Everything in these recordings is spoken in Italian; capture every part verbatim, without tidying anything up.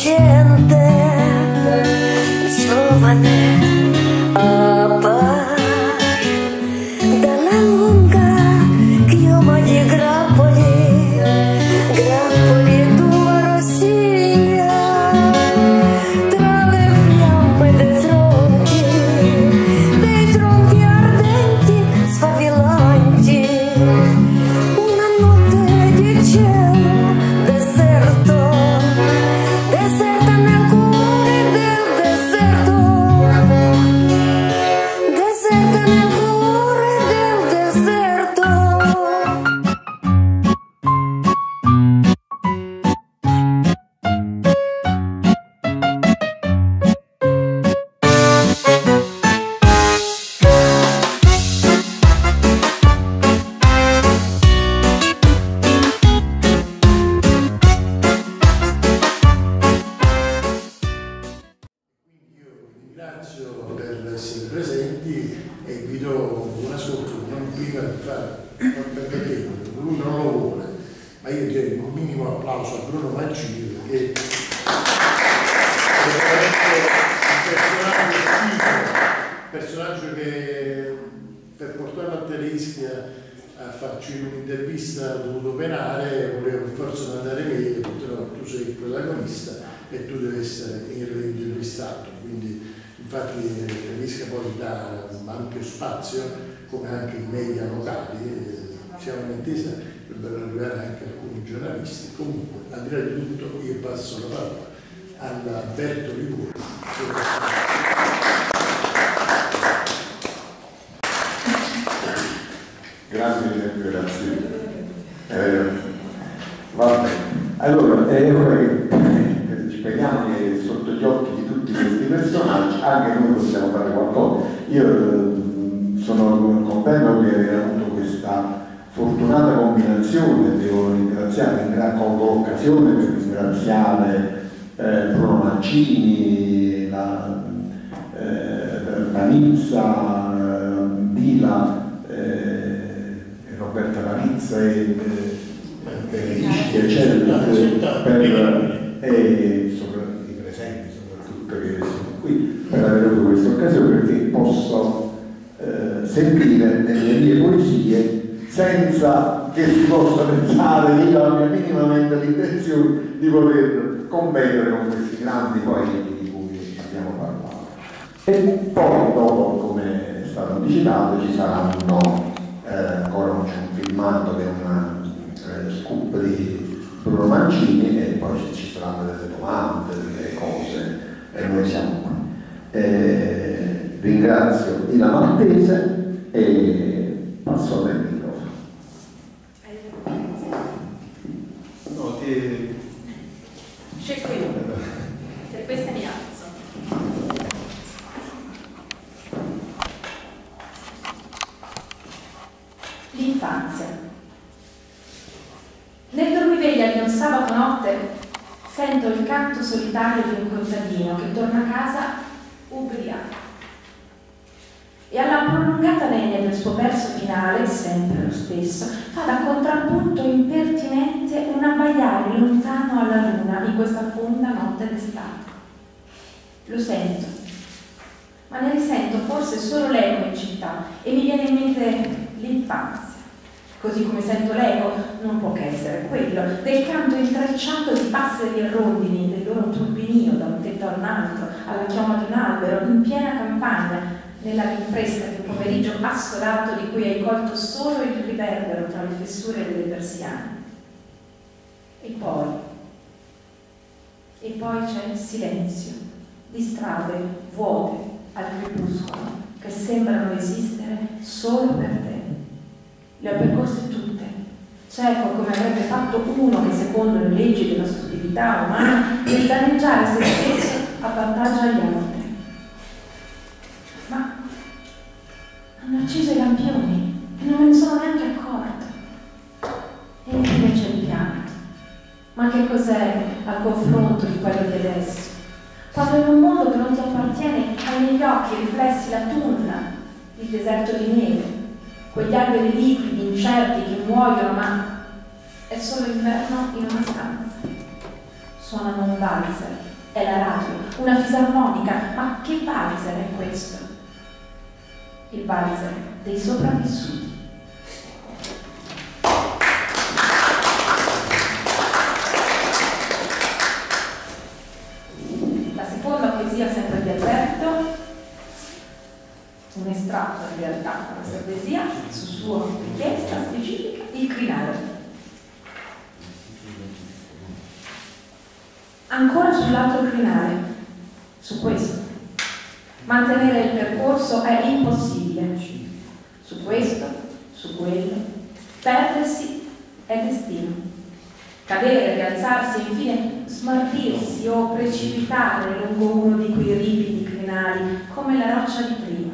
gente giovane appare dalla lunga chioma di grappoli, grappoli d'uva rossiglia tra le fiamme dei tronchi, dei tronchi ardenti sfavillanti. Una notte di cielo deserto, deserta nel cuore del deserto, deserta nel cuore del deserto. Ringrazio per essere presenti e vi do una sotto, non prima di fare, perché lui non lo vuole, ma io direi un minimo applauso a Bruno Mancini perché è veramente un personaggio, personaggio che per portarlo a Teresca a farci un'intervista ha dovuto penare, volevo forse mandare me, però tu sei il protagonista e tu devi essere intervistato, quindi infatti Teresca poi dà ampio spazio, come anche i media locali, eh, siamo in attesa per arrivare anche alcuni giornalisti. Comunque, al di là di tutto, io passo la parola ad Alberto Livorno. Grazie, grazie. Eh, vabbè. Allora, è ora che, che ci vediamo che sotto gli occhi di tutti questi personaggi anche noi possiamo fare qualcosa. Io eh, sono contento di aver avuto questa fortunata combinazione, devo ringraziare, colgo l'occasione per ringraziare eh, Bruno Mancini, la, eh, Ranizza, eh, Dila, eh, Roberta Ranizza e eh, eccetera, per e sopra, i presenti soprattutto che sono qui per aver avuto questa occasione, perché posso eh, sentire nelle mie poesie senza che si possa pensare che io abbia minimamente l'intenzione di poter competere con questi grandi poeti di cui abbiamo parlato. E poi dopo, come è stato anticipato, ci saranno eh, ancora c'è un filmato che è una eh, scoop di Bruno Mancini e poi ci saranno delle domande, delle cose e noi siamo qua. Eh, ringrazio Ila Maltese e passo a te il microfono. No, ti... C'è qui, per questa mi alzo. L'infanzia. Nel dormiveglia di un sabato notte sento il canto solitario di un contadino che torna a casa ubriaco. E alla prolungata venia del suo verso finale, sempre lo stesso, fa da contrappunto impertinente un abbaiare lontano alla luna in questa fonda notte d'estate. Lo sento, ma ne risento forse solo l'eco in città e mi viene in mente l'infanzia. Così come sento l'eco, non può che essere quello, del canto intrecciato di passeri e rondini, del loro turbinio da un tetto a un altro, alla chioma di un albero, in piena campagna, nella rinfresca di un pomeriggio assolato di cui hai colto solo il riverbero tra le fessure delle persiane. E poi, e poi c'è il silenzio di strade vuote al crepuscolo che sembrano esistere solo per te. Le ho percorse tutte, cieco come avrebbe fatto uno che secondo le leggi della stupidità umana nel danneggiare se stesso a vantaggio agli altri. Ma hanno acceso i lampioni e non me ne sono neanche accorto. E infine c'è il pianto. Ma che cos'è al confronto di quello di adesso? Quando in un mondo che non ti appartiene hai negli occhi riflessi la tundra, il deserto di neve, quegli alberi liquidi, incerti, che muoiono, ma è solo inverno in una stanza. suonano un valzer, è la radio, una fisarmonica, ma che valzer è questo? Il valzer dei sopravvissuti. La seconda poesia, sempre di Alberto, un estratto in realtà, questa poesia, su sua richiesta specifica, Il crinale. Ancora sull'altro crinale, su questo. Mantenere il percorso è impossibile. Su questo, su quello. Perdersi è destino. Cadere, rialzarsi e infine smarrirsi o precipitare lungo uno di quei ripidi crinali come la roccia di prima.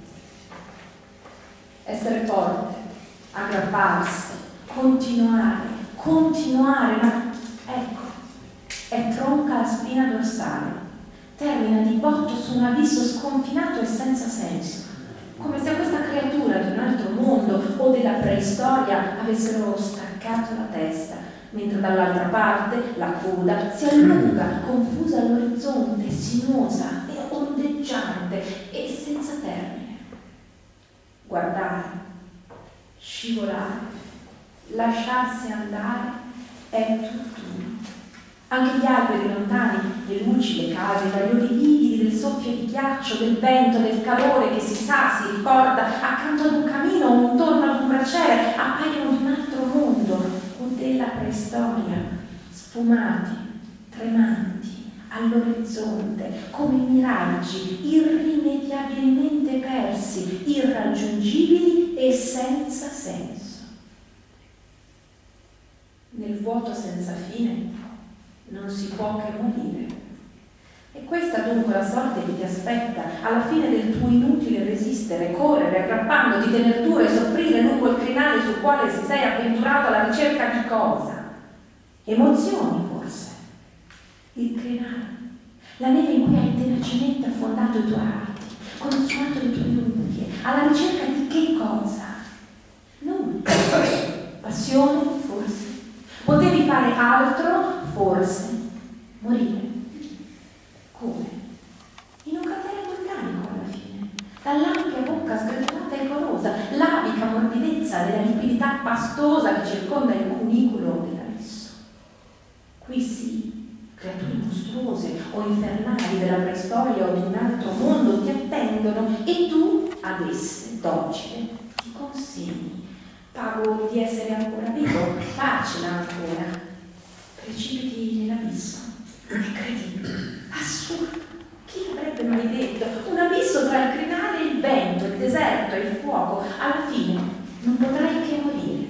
Essere forte, aggrapparsi, continuare, continuare, ma ecco, è tronca la spina dorsale, termina di botto su un abisso sconfinato e senza senso, come se questa creatura di un altro mondo o della preistoria avessero staccato la testa, mentre dall'altra parte la coda si allunga, confusa all'orizzonte, sinuosa e ondeggiante e senza termine. Guardare, scivolare, lasciarsi andare è tutt'uno. Anche gli alberi lontani, le luci, le case, i tagliori lividi del soffio di ghiaccio, del vento, del calore che si sa, si ricorda, accanto ad un camino o intorno ad un braciere, appaiono di un altro mondo o della preistoria, sfumati, tremanti, all'orizzonte, come miraggi irrimediabilmente persi, irraggiungibili e senza senso. Nel vuoto senza fine non si può che morire. E questa dunque la sorte che ti aspetta alla fine del tuo inutile resistere, correre, aggrappandoti, tener duro e soffrire lungo il crinale sul quale si sei avventurato alla ricerca di cosa? Emozioni forse. Il crinale, la neve in cui hai tenacemente affondato i tuoi arti, consumato le tue unghie, alla ricerca di che cosa? Nulla. Passione forse. Potevi fare altro forse. Morire. Come? In un cratere vulcanico alla fine, dall'ampia bocca sgretolata e porosa, l'avica morbidezza della liquidità pastosa che circonda il cuniculo dell'abisso. Qui sì, creature mostruose o infernali della preistoria o di un altro mondo ti attendono e tu ad esse, docile, ti consegni. Pago di essere ancora vivo, facile ancora. Precipiti nell'abisso. Incredibile, assurdo. Chi l'avrebbe mai detto? Un abisso tra il crinale e il vento, il deserto e il fuoco. Alla fine non potrai che morire.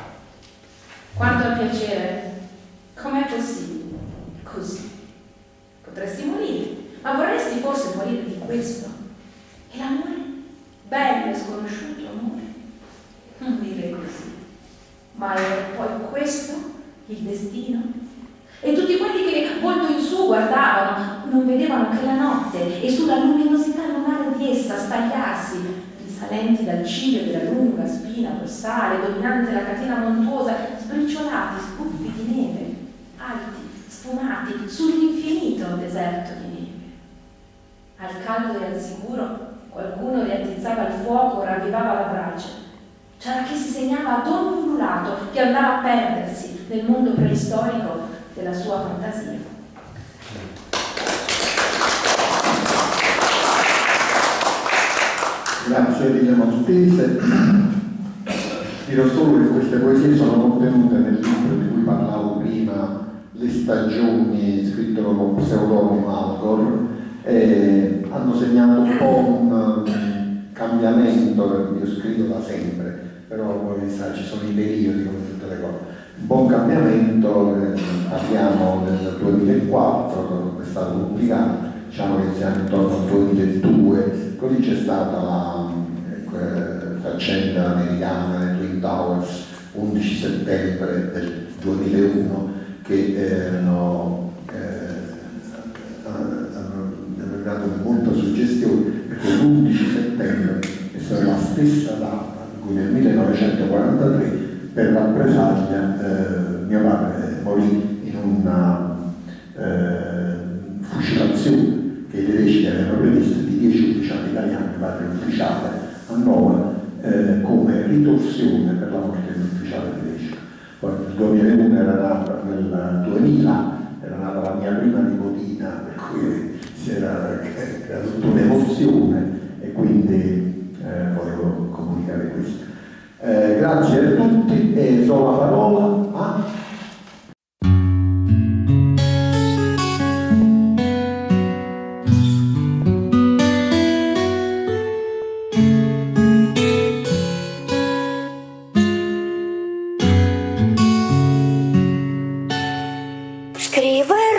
Quanto al piacere, com'è possibile? Così. Potresti morire, ma vorresti forse morire di questo? E l'amore? Bello e sconosciuto amore? Non dire così. Ma è poi questo il destino? E tutti quelli che volto in su guardavano non vedevano che la notte e sulla luminosità lunare di essa stagliarsi, risalenti dal ciglio della lunga spina dorsale, dominante la catena montuosa, sbriciolati, sbuffi di neve, alti, sfumati, sull'infinito deserto di neve. Al caldo e al sicuro qualcuno riattizzava il fuoco o ravvivava la brace. C'era chi si segnava ad ogni ululato che andava a perdersi nel mondo preistorico della sua fantasia. Grazie Rina Montese. Dirò solo che queste poesie sono contenute nel libro di cui parlavo prima, Le stagioni, scritto con pseudonimo Algor, e hanno segnato un po' un cambiamento. Io scrivo da sempre, però poi sa, ci sono i periodi come tutte le cose. Un buon cambiamento, eh, parliamo del duemilaquattro quando è stato pubblicato, diciamo che siamo intorno al duemiladue, così c'è stata la eh, faccenda americana dei Twin Towers, undici settembre del duemilauno, che erano eh, hanno dato molta suggestione, perché l'undici settembre è stata la stessa data in cui nel millenovecentoquarantatré per rappresaglia eh, mio padre morì in una, eh, eh, fucilazione che i tedeschi avevano previsto di dieci ufficiali italiani, padre ufficiale a Nova, eh, come ritorsione per la morte dell'ufficiale tedesco. Poi nel duemilauno era nata, nel duemila era nata la mia prima nipotina, per cui si era, era tutta un'emozione e quindi eh, volevo comunicare questo. Eh, grazie a tutti e do la parola a... Scrive